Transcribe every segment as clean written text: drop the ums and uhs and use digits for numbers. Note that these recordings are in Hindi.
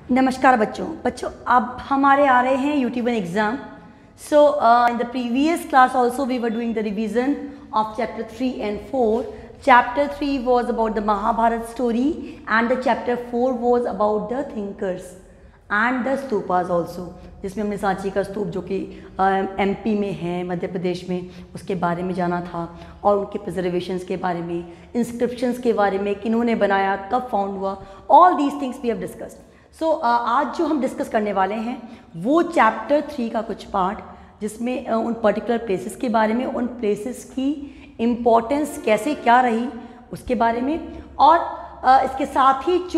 नमस्कार बच्चों अब हमारे आ रहे हैं UT1 exam. So in the previous class also we were doing the revision of chapter 3 and 4. Chapter 3 was about the Mahabharata story and the chapter 4 was about the thinkers and the stupas also, जिसमें हमने सांची का स्तूप जो कि MP में है, मध्य प्रदेश में, उसके बारे में जाना था और उनके प्रिजर्वेशंस के बारे में, इंस्क्रिप्शंस के बारे में, किन्होंने बनाया, कब फाउंड हुआ, all these things we have discussed. So आज जो हम डिस्कस करने वाले हैं वो चैप्टर 3 का कुछ पार्ट, जिसमें उन पर्टिकुलर प्लेसेस के बारे में, उन प्लेसेस की इम्पोर्टेंस कैसे क्या रही उसके बारे में, और इसके साथ ही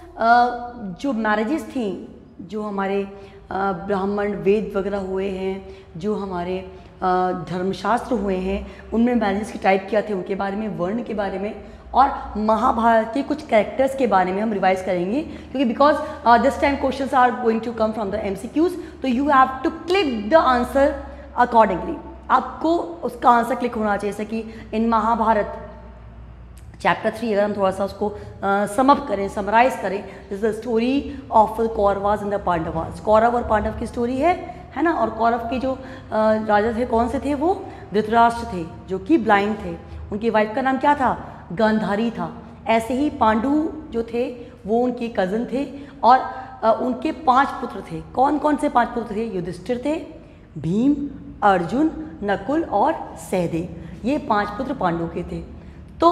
जो मैरिजेस थी, जो हमारे ब्राह्मण वेद वगैरह हुए हैं, जो हमारे धर्मशास्त्र हुए हैं, उनमें मैरिजेस के टाइप क्या थे उनके बारे में, वर्ण के बारे में, और महाभारत के कुछ कैरेक्टर्स के बारे में हम रिवाइज करेंगे, क्योंकि because this time questions are going to come from the MCQs, तो you have to click the answer accordingly. आपको उसका आंसर क्लिक होना चाहिए, जैसे कि इन महाभारत चैप्टर 3 अगर हम थोड़ा सा उसको समअप करें, समराइज करें, this the story of the Kauravas and the Pandavas. Kaurava और पांडव की स्टोरी है ना. और कौरव के जो राजा थे, कौन से थे वो? धृतराष्ट्र थे, जो कि ब्लाइंड थे. उनकी वाइफ का नाम क्या था? गांधारी था. ऐसे ही पांडु जो थे वो उनके कज़न थे, और उनके 5 पुत्र थे. कौन कौन से 5 पुत्र थे? युधिष्ठिर थे, भीम, अर्जुन, नकुल और सहदेव. ये 5 पुत्र पांडु के थे. तो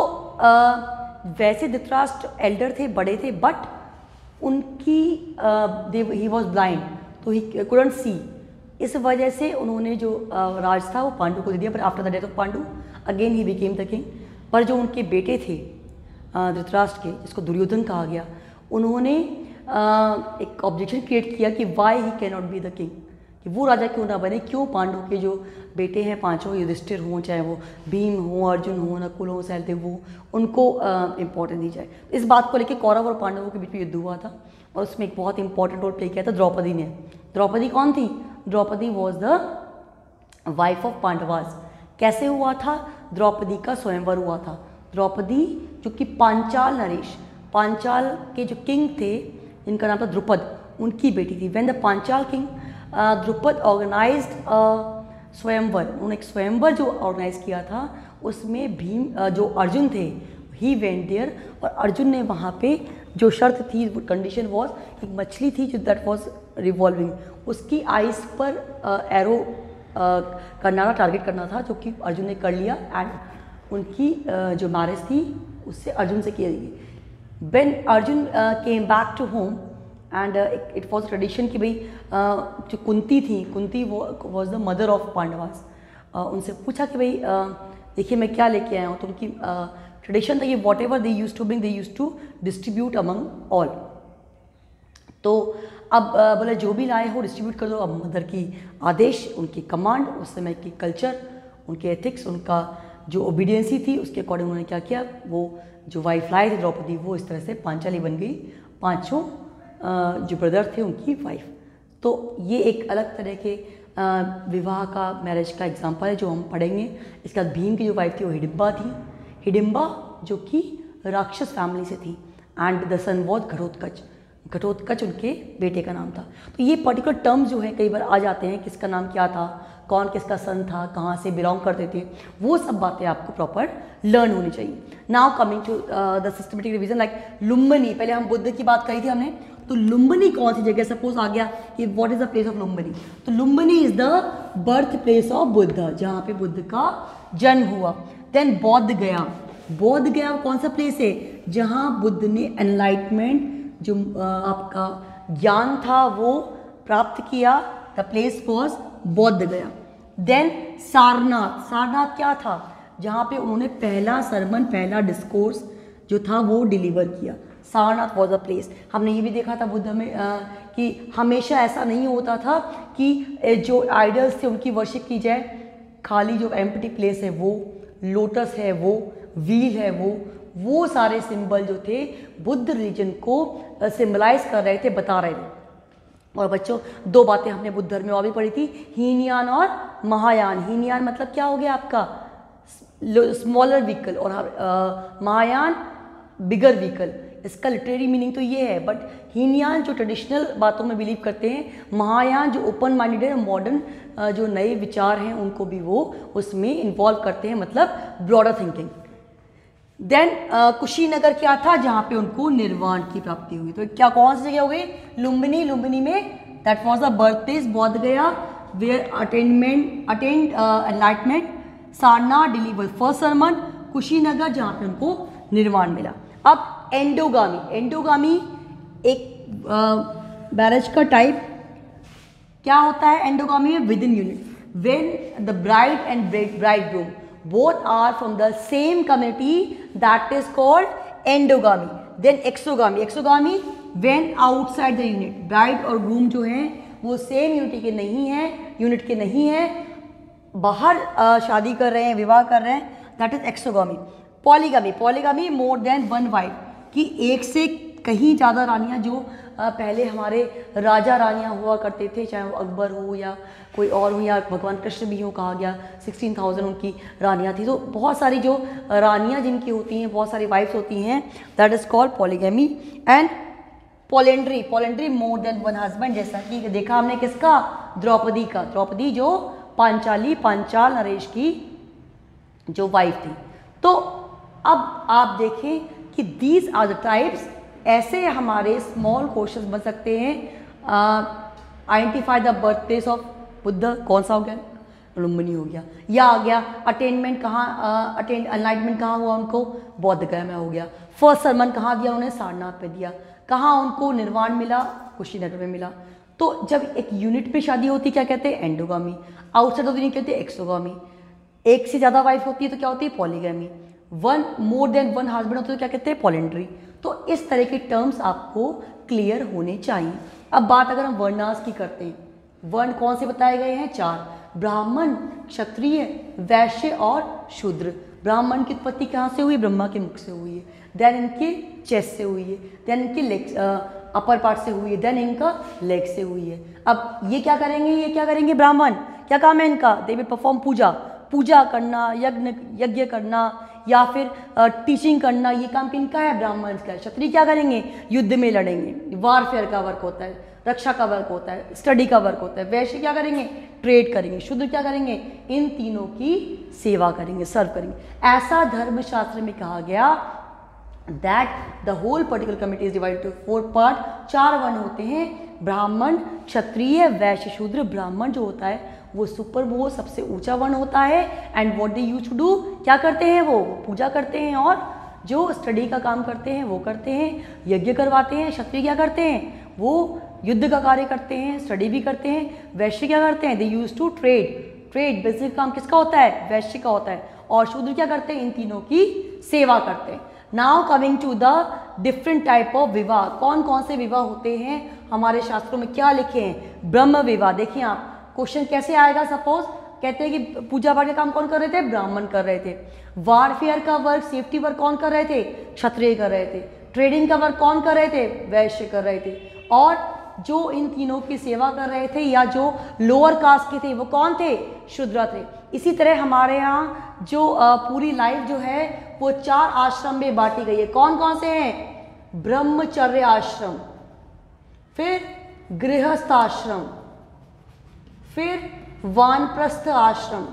वैसे धृतराष्ट्र एल्डर थे, बड़े थे, बट उनकी ही वॉज ब्लाइंड, तो ही कुडंट सी. इस वजह से उन्होंने जो राज था वो पांडु को दे दिया. पर after the death of Pandu again he became the king. पर जो उनके बेटे थे धृतराष्ट्र के, जिसको दुर्योधन कहा गया, उन्होंने एक ऑब्जेक्शन क्रिएट किया कि why he can not be the king, कि वो राजा क्यों ना बने, क्यों पांडु के जो बेटे हैं पांचों, युधिष्ठिर हों, चाहे वो भीम हो, अर्जुन हो, नकुल हो, सहदेव हो, उनको इम्पोर्टेंस दी जाए. इस बात को लेकर कौरव और पांडवों के बीच में युद्ध हुआ था, और उसमें एक बहुत इंपॉर्टेंट रोल प्ले किया था द्रौपदी ने. द्रौपदी कौन थी? Draupadi was the wife of Pandavas. कैसे हुआ था? द्रौपदी का स्वयंवर हुआ था. द्रौपदी जो कि पांचाल नरेश, पांचाल के जो किंग थे, जिनका नाम था द्रुपद, उनकी बेटी थी. When the Panchal king Drupad organised swayamvar, उन्होंने एक स्वयंवर जो ऑर्गेनाइज किया था, उसमें भीम जो अर्जुन थे, ही वेंट देयर, और अर्जुन ने वहाँ पे जो शर्त थी, वो कंडीशन वॉज, एक मछली थी जो दैट वॉज रिवॉल्विंग, उसकी आइस पर एरो करना था, टारगेट करना था, जो कि अर्जुन ने कर लिया. एंड उनकी जो मैरिज थी उससे अर्जुन से की गई. When Arjun came back to home, and it was tradition कि भाई जो कुंती थी, कुंती वो was the mother of Pandavas, उनसे पूछा कि भाई देखिए मैं क्या लेके आया हूँ. तो उनकी ट्रेडिशन था कि whatever they use to bring they use to distribute among all. तो अब बोले जो भी लाए हो डिस्ट्रीब्यूट कर दो. अब मदर की आदेश, उनकी कमांड, उस समय की कल्चर, उनके एथिक्स, उनका जो ओबीडियंसी थी, उसके अकॉर्डिंग उन्होंने क्या किया, वो जो वाइफ लाए थे द्रौपदी, वो इस तरह से पांचाली बन गई, पांचों जो ब्रदर थे उनकी वाइफ. तो ये एक अलग तरह के विवाह का, मैरिज का एग्जाम्पल है जो हम पढ़ेंगे. इसके बाद भीम की जो वाइफ थी वो हिडिम्बा थी. हिडिम्बा जो कि राक्षस फैमिली से थी. And the son was Ghatotkach. Ghatotkach उनके बेटे का नाम था. तो ये पर्टिकुलर टर्म्स जो है कई बार आ जाते हैं, किसका नाम क्या था, कौन किसका सन था, कहाँ से बिलोंग करते थे, वो सब बातें आपको प्रॉपर लर्न होनी चाहिए. Now coming to the systematic revision, like Lumbini. पहले हम बुद्ध की बात करी थी हमने, तो लुम्बिनी कौन सी जगह? सपोज आ गया कि what is the place of Lumbini, तो Lumbini is the birth place of Buddha, जहाँ पे बुद्ध का जन्म हुआ. देन बौद्ध गया. बौद्ध गया कौन सा प्लेस है? जहाँ बुद्ध ने एनलाइटमेंट, जो आपका ज्ञान था वो प्राप्त किया. द प्लेस वॉज बौद्ध गया. देन सारनाथ. सारनाथ क्या था? जहाँ पे उन्होंने पहला सरमन, पहला डिस्कोर्स जो था वो डिलीवर किया. Sarnath was a place. हमने ये भी देखा था बुद्ध में कि हमेशा ऐसा नहीं होता था कि जो आइडल्स थे उनकी वर्शिप की जाए. खाली जो एम्प्टी प्लेस है वो, लोटस है वो, व्हील है वो सारे सिंबल जो थे बुद्ध रिलीजन को सिम्बलाइज कर रहे थे, बता रहे थे. और बच्चों 2 बातें हमने बुद्ध धर्म में और भी पढ़ी थी, हीनयान और महायान. हीनयान मतलब क्या हो गया आपका? स्मॉलर व्हीकल, और महायान बिगर व्हीकल. इसका लिटरेरी मीनिंग तो ये है, बट हीनयान जो ट्रेडिशनल बातों में बिलीव करते हैं, महायान जो ओपन माइंडेड है, मॉडर्न जो नए विचार हैं उनको भी वो उसमें इन्वॉल्व करते हैं, मतलब ब्रॉडर थिंकिंग। देन कुशीनगर क्या था, जहाँ पे उनको निर्वाण की प्राप्ति हुई। तो क्या कौन सी जगह हो गई, लुम्बिनी। लुम्बिनी में that was the birth place, Bodh Gaya where attend enlightenment, Sarnath deliver first sermon, Kushinagar जहाँ पे उनको निर्वाण मिला। अब एंडोगामी, एंडोगामी एक मैरिज का टाइप क्या होता है एंडोगामी में, within unit, when the bride and bridegroom both are from the same community, that is called endogamy. Then exogamy, exogamy when outside the unit, bride और groom जो हैं वो सेम यूनिट के नहीं है, बाहर शादी कर रहे हैं, विवाह कर रहे हैं, that is exogamy. Polygamy, polygamy more than one wife, कि एक से कहीं ज़्यादा रानियाँ, जो पहले हमारे राजा रानियाँ हुआ करते थे, चाहे वो अकबर हो या कोई और हो या भगवान कृष्ण भी हो, कहा गया 16,000 उनकी रानियाँ थी। तो बहुत सारी जो रानियाँ जिनकी होती हैं, बहुत सारी वाइफ्स होती हैं, that is called polygamy. And polyandry, polyandry more than one husband, जैसा कि देखा हमने किसका, द्रौपदी का, द्रौपदी जो पांचाल नरेश की जो वाइफ थी। तो अब आप देखें कि दीज आर द टाइप्स, ऐसे हमारे स्मॉल क्वेश्चन बन सकते हैं। Identify the birth place of Buddha, कौन सा हो गया, लुम्बिनी हो गया, या आ गया अटेनमेंट कहाँ, एनलाइटमेंट कहाँ हुआ उनको, बोध गया में हो गया। फर्स्ट सरमन कहाँ दिया उन्होंने, सारनाथ पे दिया। कहाँ उनको निर्वाण मिला, कुशीनगर में मिला। तो जब एक यूनिट पे शादी होती क्या कहते हैं, एंडोगामी। आउटसाइड ऑफ यूनिट कहते हैं एक्सोगामी। एक से ज़्यादा वाइफ होती है तो क्या होती है, polygamy. One more than one husband होते तो क्या कहते हैं, पोलेंड्री। तो इस तरह के टर्म्स आपको क्लियर होने चाहिए। अब बात अगर हम वर्णास की करते हैं, वर्ण कौन से बताए गए हैं, 4, ब्राह्मण, क्षत्रिय, वैश्य और शूद्र। ब्राह्मण की उत्पत्ति कहाँ से हुई, ब्रह्मा के मुख से हुई है, देन इनके चेस्ट से हुई है, देन इनके लेग अपर पार्ट से हुई है, देन इनका लेग से हुई है। अब ये क्या करेंगे, ब्राह्मण क्या काम है इनका, दे विल परफॉर्म पूजा करना, यज्ञ करना, या फिर टीचिंग करना, ये काम किनका है, ब्राह्मण का है। क्षत्रिय क्या करेंगे, युद्ध में लड़ेंगे, वारफेयर का वर्क होता है, रक्षा का वर्क होता है, स्टडी का वर्क होता है। वैश्य क्या करेंगे, ट्रेड करेंगे। शूद्र क्या करेंगे, इन तीनों की सेवा करेंगे, सर्व करेंगे। ऐसा धर्मशास्त्र में कहा गया that the whole particular community is divided to 4 part. 4 वर्ण होते हैं, ब्राह्मण, क्षत्रिय, वैश्य, शूद्र। ब्राह्मण जो होता है वो सबसे ऊंचा वर्ण होता है। And what they use to do, क्या करते हैं वो पूजा करते हैं, और जो स्टडी का काम करते हैं वो करते हैं, यज्ञ करवाते हैं। क्षत्रिय क्या करते हैं, वो युद्ध का कार्य करते हैं, स्टडी भी करते हैं। वैश्य क्या करते हैं, they use to trade basic काम किसका होता है, वैश्य का होता है। और शूद्र क्या करते हैं, इन तीनों की सेवा करते हैं। Now coming to the different type of विवाह, कौन कौन से विवाह होते हैं हमारे शास्त्रों में क्या लिखे हैं, ब्रह्म विवाह। देखिए आप क्वेश्चन कैसे आएगा, सपोज कहते हैं कि पूजा पाठ का काम कौन कर रहे थे, ब्राह्मण कर रहे थे। वारफेयर का वर्क, सेफ्टी वर्क कौन कर रहे थे, क्षत्रिय कर रहे थे। ट्रेडिंग का वर्क कौन कर रहे थे, वैश्य कर रहे थे। और जो इन तीनों की सेवा कर रहे थे या जो लोअर कास्ट के थे वो कौन थे, शूद्र थे। इसी तरह हमारे यहाँ जो पूरी लाइफ जो है वो 4 आश्रम में बांटी गई है। कौन कौन से हैं, ब्रह्मचर्य आश्रम, फिर गृहस्थ आश्रम, फिर वानप्रस्थ आश्रम,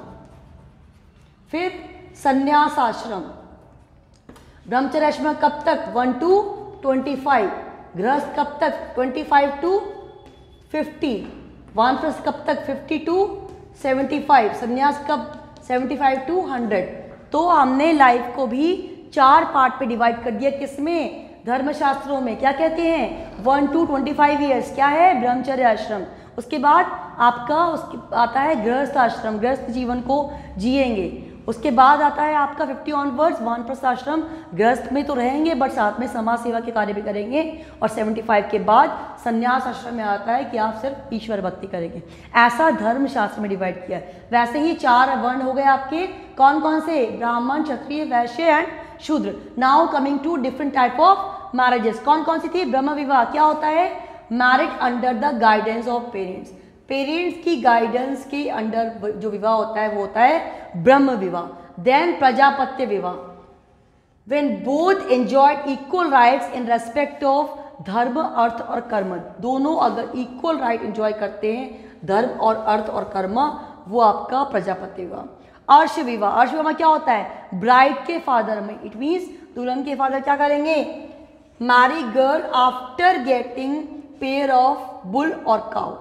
फिर संन्यास आश्रम। ब्रह्मचर्य आश्रम कब तक, 1 to 25। गृहस्थ कब तक, 25 to 50। वानप्रस्थ कब तक, 50 to 75। संन्यास कब, 75 to 100। तो हमने लाइफ को भी 4 पार्ट पे डिवाइड कर दिया, किसमें, धर्मशास्त्रों में। क्या कहते हैं, 1 to 25 ईयर्स क्या है, ब्रह्मचर्य आश्रम। उसके बाद आपका आता है गृहस्थ आश्रम, गृहस्थ जीवन को जिएंगे। उसके बाद आता है आपका 50 ऑनवर्ड्स वानप्रस्थ आश्रम, गृहस्थ में तो रहेंगे बट साथ में समाज सेवा के कार्य भी करेंगे। और 75 के बाद संन्यास आश्रम में आता है कि आप सिर्फ ईश्वर भक्ति करेंगे। ऐसा धर्मशास्त्र में डिवाइड किया है। वैसे ही 4 वर्ण हो गए आपके, कौन कौन से, ब्राह्मण, Kshatriya, Vaishya and Shudra. Now coming to different type of marriages, कौन कौन सी थी, ब्रह्म विवाह क्या होता है, married under the guidance of parents. Parents की गाइडेंस के अंडर जो विवाह होता है वो होता है ब्रह्म विवाह। देन प्रजापत्य विवाह, when both enjoyed equal rights in respect of धर्म अर्थ और कर्म, दोनों अगर इक्वल राइट एंजॉय करते हैं धर्म और अर्थ और कर्म, वो आपका प्रजापति विवाह। अर्श विवाह, अर्श विवाह क्या होता है? ब्राइड के फादर में, इट मीन्स दुल्हन के फादर क्या करेंगे? Marry girl after getting pair of bull और काउ,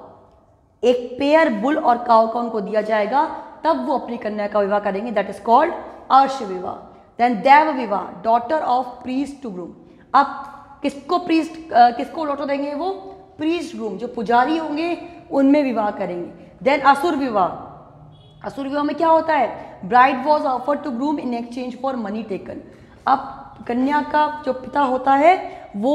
एक पेयर बुल और काउ का उनको दिया जाएगा, तब वो अपनी कन्या का विवाह करेंगे, दैट इज कॉल्ड अर्श विवाह। देन देव विवाह, daughter of priest to groom. अब किसको प्रीस्ट, किसको डॉटर देंगे? वो प्रीस्ट ग्रूम, जो पुजारी होंगे उनमें विवाह करेंगे। देन असुर विवाह, असुर विवाह में क्या होता है? Bride was offered to groom in exchange for money taken. अब कन्या का जो पिता होता है वो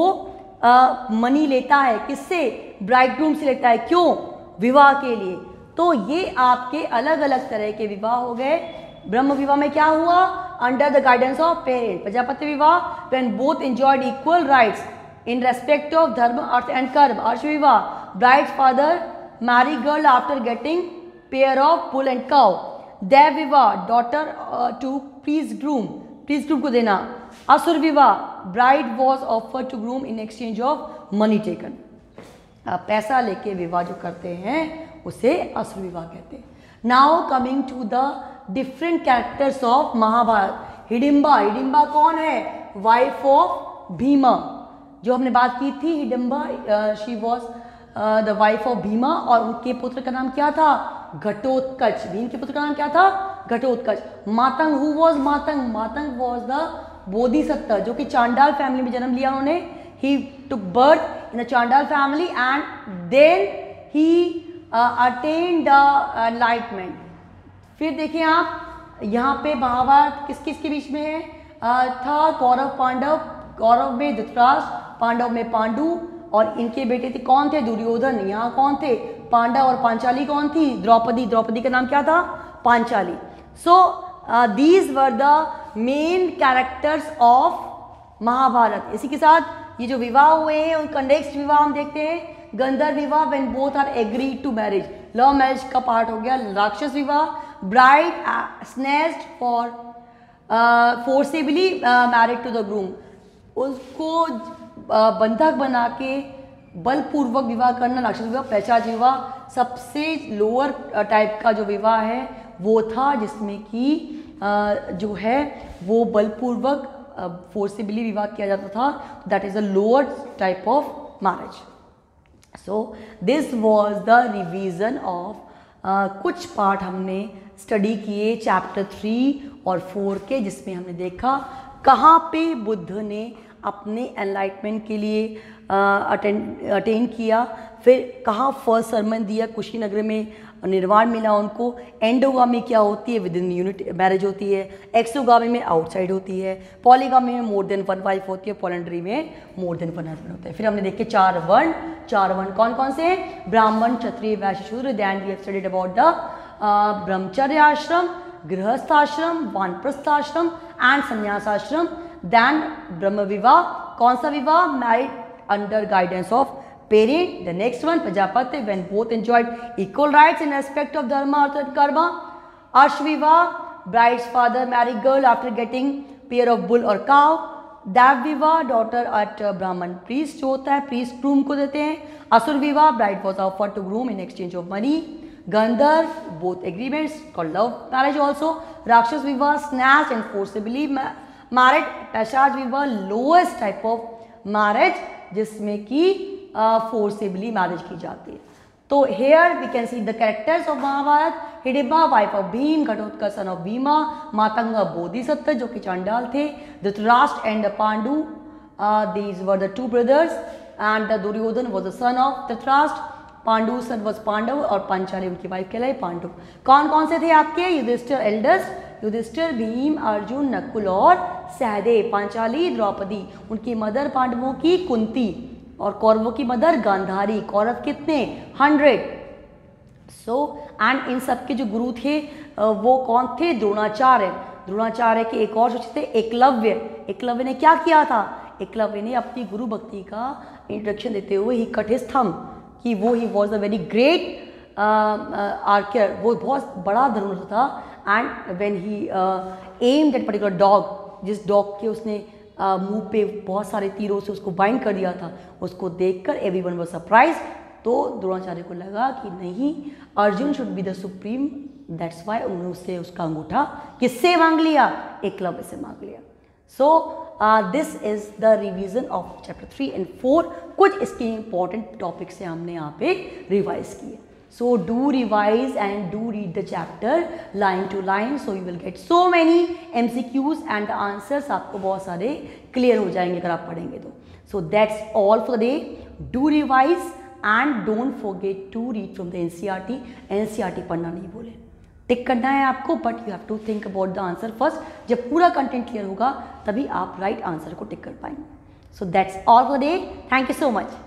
मनी लेता है, किससे? ब्राइड ग्रूम से लेता है, क्यों? विवाह के लिए। तो ये आपके अलग अलग तरह के विवाह हो गए। ब्रह्म विवाह में क्या हुआ? Under the guidance of parent. प्रजापति विवाह when both enjoyed equal rights in respect of dharma artha and karma. अर्श विवाह, bride's father marry girl after getting pair of bull and cow. देव विवाह, daughter to priest groom, priest groom को देना। असुर विवाह, bride was offered to groom in exchange of money taken. पैसा लेके विवाह जो करते हैं उसे असुर विवाह कहते हैं। Now coming to the different characters of Mahabharata. Hidimba, Hidimba कौन है? वाइफ ऑफ भीमा, जो हमने बात की थी। Hidimba she was the wife of Bhima, और उनके पुत्र का नाम क्या था? घटोत्कच। भीम के पुत्र का नाम क्या था? Ghatotkach. Matang, who was Matang? Matang was the Bodhisattva, जो कि चांडाल फैमिली में जन्म लिया उन्होंने। He took birth in the Chandal family and then he attend the enlightenment. फिर देखिए आप यहाँ पे महाभारत किस किस के बीच में है? था कौरव पांडव, कौरव में धृतराष्ट्र, पांडव में पांडु, और इनके बेटे थे कौन थे? दुर्योधन। यहाँ कौन थे? पांडव। और पांचाली कौन थी? द्रौपदी। द्रौपदी का नाम क्या था? Panchali. So these were the main characters of Mahabharata. इसी के साथ ये जो विवाह हुए हैं उनका नेक्स्ट विवाह हम देखते हैं। गंधर्व विवाह, when both are agreed to marriage, love marriage का पार्ट हो गया। राक्षस विवाह, bride snatched for forcibly married to the groom, उसको बंधक बना के बलपूर्वक विवाह करना राक्षस विवाह। पैशाच विवाह सबसे लोअर टाइप का जो विवाह है वो था, जिसमें कि जो है वो बलपूर्वक फोर्सिबली विवाह किया जाता था। That is the lower type of marriage. So this was the revision of कुछ पार्ट हमने स्टडी किए चैप्टर 3 और 4 के, जिसमें हमने देखा कहाँ पे बुद्ध ने अपने एनलाइटमेंट के लिए अटेन किया, फिर कहाँ फर्स्ट सरमन दिया, कुशीनगर में निर्वाण मिला उनको। एंडोगामी क्या होती है? विद इन यूनिट मैरिज होती है। एक्सोगामी में आउटसाइड होती है। पॉलीगामी में मोर देन वन वाइफ होती है। पॉलिंड्री में मोर देन वन हस्बैंड होता है। फिर हमने देखे चार वर्ण कौन कौन से? ब्राह्मण, Kshatriya, Vaishya, Shudra. Then we have studied about the brahmacharya ashram, गृहस्थाश्रम, वानप्रस्थाश्रम एंड संन्यासाश्रम। देन ब्रह्म विवाह, कौन सा विवाह? Married under guidance of parent. The next one, Prajapati, when both enjoyed equal rights in respect of dharma, artha and karma. Ashviva, bride's father married girl after getting pair of bull or cow. Dev Viva, daughter at Brahman priest जो होता है priest groom को देते हैं. Asur Viva, bride was offered to groom in exchange of money. Gandharv, both agreements called love marriage also. Rakshas Viva, snatched and forcibly married. Pashaj Viva, lowest type of marriage जिसमें कि फोर्सिबली मैरिज की जाती है। तो here we can see the characters of Mahabharata. Hidimba wife of Bhim, Ghatotkacha son of Bhima, Matanga Bodhisattva जो कि चांडाल थे, Dhritarashtra and Pandu, these were the two brothers, and the Duryodhana was the son of Dhritarashtra, Pandu son was Pandava, और पांचाली उनकी वाइफ कहलाई पांडु। कौन कौन से थे आपके? युधिष्ठिर एल्डेस्ट, युधिष्ठिर, भीम, अर्जुन, नकुल और सहदेव। पांचाली द्रौपदी, उनकी मदर पांडवों की कुंती, और कौरवों की मदर गांधारी। कौरव कितने? 100। सो एंड इन सब के जो गुरु थे वो कौन थे? द्रोणाचार्य। द्रोणाचार्य के एक और शिष्य थे एकलव्य। एकलव्य ने क्या किया था? एकलव्य ने अपनी गुरु भक्ति का इंट्रोडक्शन देते हुए ही कट हिज थंब कि वो he was a very great archer, वो बहुत बड़ा धनुर्धर था। And when he aimed at particular dog, जिस डॉग के उसने मुंह पे बहुत सारे तीरों से उसको बाइंड कर दिया था, उसको देखकर एवरीवन वाज सरप्राइज। तो द्रोणाचार्य को लगा कि नहीं, Arjun should be the supreme, that's why उन्होंने उससे उसका अंगूठा किससे मांग लिया, एकलव्य से मांग लिया। So this is the revision of chapter 3 and 4। कुछ इसके इंपॉर्टेंट टॉपिक से हमने यहाँ पे रिवाइज किए। So do revise and do read the chapter line to line, so you will get so many MCQs and answers आपको बहुत सारे क्लियर हो जाएंगे अगर आप पढ़ेंगे तो। So that's all for the day. Do revise and don't forget to read from the NCERT। NCERT पढ़ना नहीं बोले, टिक करना है आपको, but you have to think about the answer first. जब पूरा कंटेंट क्लियर होगा तभी आप राइट आंसर को टिक कर पाएंगे। So that's all for the day. Thank you so much.